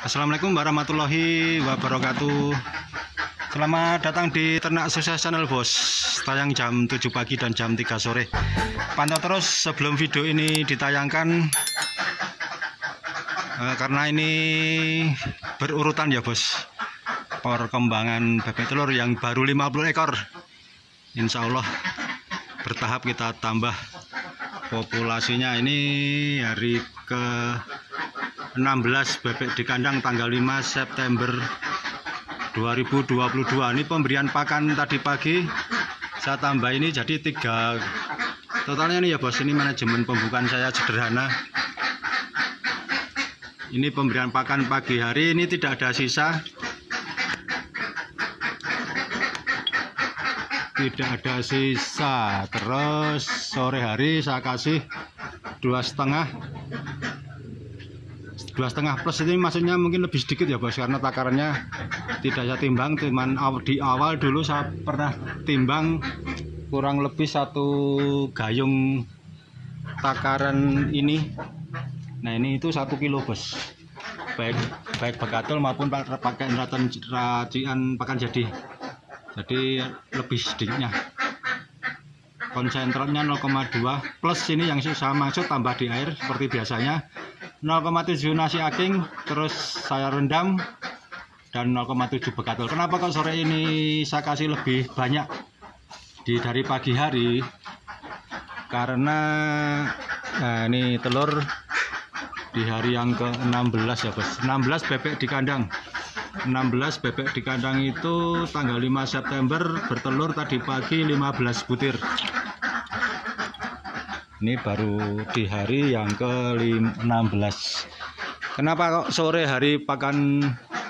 Assalamualaikum warahmatullahi wabarakatuh. Selamat datang di Ternak Sukses Channel bos. Tayang jam 7 pagi dan jam 3 sore. Pantau terus sebelum video ini ditayangkan, karena ini berurutan ya bos. Perkembangan bebek telur yang baru 50 ekor, insya Allah bertahap kita tambah populasinya. Ini hari ke 16 bebek di kandang tanggal 5 September 2022. Ini pemberian pakan tadi pagi saya tambah ini jadi 3 totalnya nih ya bos. Ini manajemen pembukaan saya sederhana. Ini pemberian pakan pagi hari ini tidak ada sisa, tidak ada sisa. Terus sore hari saya kasih 2,5 plus. Ini maksudnya mungkin lebih sedikit ya bos, karena takarannya tidak saya timbang. Cuman di awal dulu saya pernah timbang kurang lebih 1 gayung takaran ini. Nah ini itu 1 kilo bos, baik bekatul maupun pakai racian pakan jadi lebih sedikitnya. Konsentratnya 0,2 plus. Ini yang saya maksud tambah di air seperti biasanya. 0,7 nasi aking, terus saya rendam, dan 0,7 bekatul. Kenapa kok sore ini saya kasih lebih banyak dari pagi hari? Karena ini telur di hari yang ke-16 ya bos. 16 bebek di kandang. 16 bebek di kandang itu tanggal 5 September bertelur tadi pagi 15 butir. Ini baru di hari yang ke-16. Kenapa kok sore hari pakan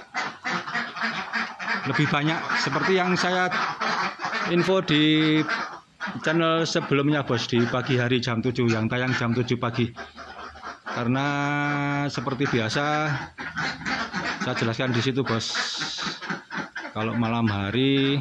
lebih banyak? Seperti yang saya info di channel sebelumnya bos, di pagi hari jam 7, yang tayang jam 7 pagi. Karena seperti biasa saya jelaskan di situ bos, kalau malam hari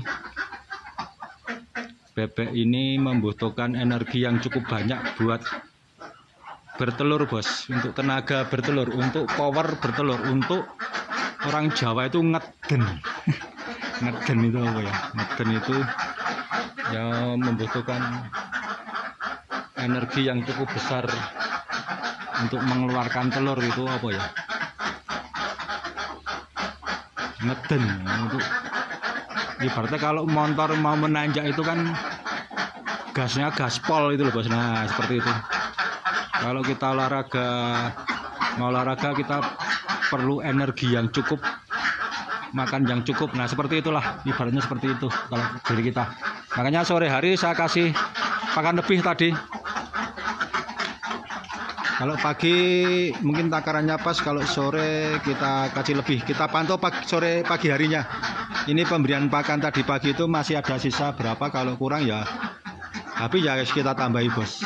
bebek ini membutuhkan energi yang cukup banyak buat bertelur bos, untuk tenaga bertelur, untuk power bertelur. Untuk orang Jawa itu ngeden. Ngeden itu apa ya? Ngeden itu ya membutuhkan energi yang cukup besar untuk mengeluarkan telur. Itu apa ya? Ngeden itu ibaratnya kalau motor mau menanjak itu kan gasnya gaspol itu loh bos. Nah seperti itu. Kalau kita mau olahraga kita perlu energi yang cukup, makan yang cukup. Nah seperti itulah, ibaratnya seperti itu kalau diri kita. Makanya sore hari saya kasih pakan lebih tadi. Kalau pagi mungkin takarannya pas, kalau sore kita kasih lebih. Kita pantau pagi harinya. Ini pemberian pakan tadi pagi itu masih ada sisa berapa, kalau kurang ya habis ya kita tambahi bos.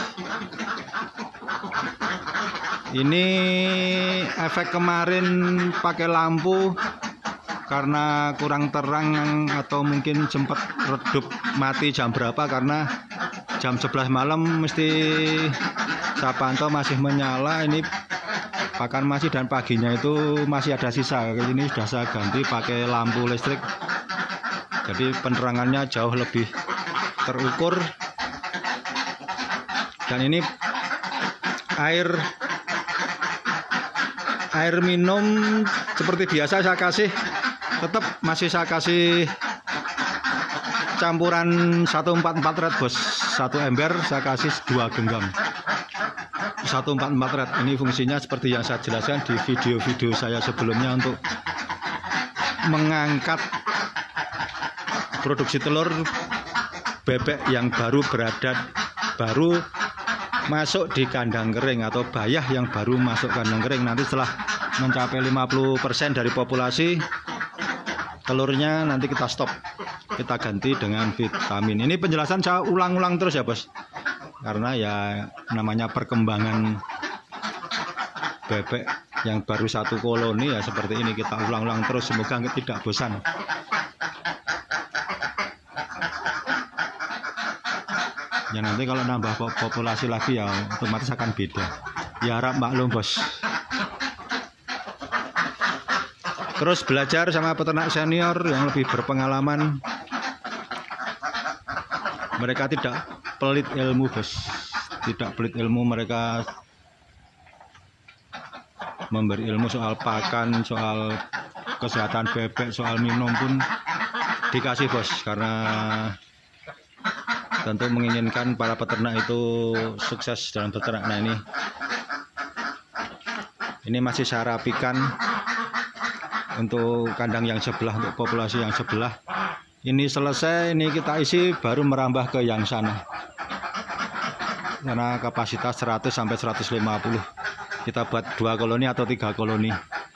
Ini efek kemarin pakai lampu karena kurang terang, atau mungkin sempat redup mati jam berapa, karena jam 11 malam mesti saya pantau masih menyala. Ini pakan masih, dan paginya itu masih ada sisa. Ini sudah saya ganti pakai lampu listrik, jadi penerangannya jauh lebih terukur. Dan ini air minum seperti biasa saya kasih, tetap masih saya kasih campuran 144 red bos. 1 ember saya kasih 2 genggam 144 red. Ini fungsinya seperti yang saya jelaskan di video-video saya sebelumnya, untuk mengangkat produksi telur bebek yang baru masuk di kandang kering, atau bayah yang baru masuk kandang kering. Nanti setelah mencapai 50% dari populasi, telurnya nanti kita stop, kita ganti dengan vitamin. Ini penjelasan saya ulang-ulang terus ya bos, karena ya namanya perkembangan bebek yang baru 1 koloni ya seperti ini, kita ulang-ulang terus, semoga tidak bosan. Ya nanti kalau nambah populasi lagi ya otomatis akan beda. Ya harap maklum bos. terus belajar sama peternak senior yang lebih berpengalaman. Mereka tidak pelit ilmu, bos, tidak pelit ilmu. Mereka memberi ilmu soal pakan, soal kesehatan bebek, soal minum pun dikasih, bos, karena tentu menginginkan para peternak itu sukses dalam beternak. Nah, ini masih saya rapikan untuk kandang yang sebelah, untuk populasi yang sebelah. Ini selesai, ini kita isi baru merambah ke yang sana, karena kapasitas 100 sampai 150. Kita buat 2 koloni atau 3 koloni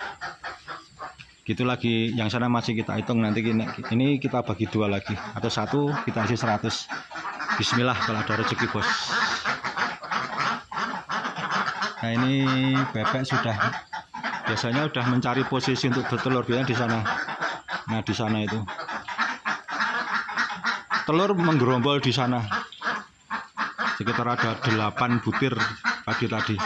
gitu lagi. Yang sana masih kita hitung, nanti ini kita bagi 2 lagi atau 1, kita isi 100. Bismillah kalau ada rezeki, bos. Nah, ini bebek biasanya udah mencari posisi untuk bertelur biasanya di sana. Nah, di sana itu telur menggerombol di sana, sekitar ada 8 butir pagi tadi.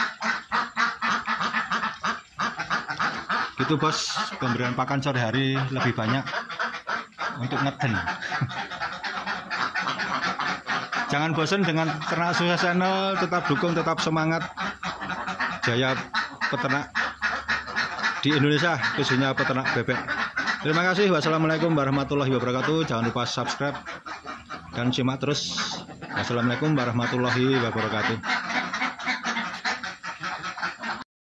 Gitu, bos, pemberian pakan sore hari lebih banyak untuk ngeden. Jangan bosan dengan Ternak Sukses Channel, tetap dukung, tetap semangat. Jaya peternak di Indonesia, khususnya peternak bebek. Terima kasih. Wassalamualaikum warahmatullahi wabarakatuh. Jangan lupa subscribe dan simak terus. Wassalamualaikum warahmatullahi wabarakatuh.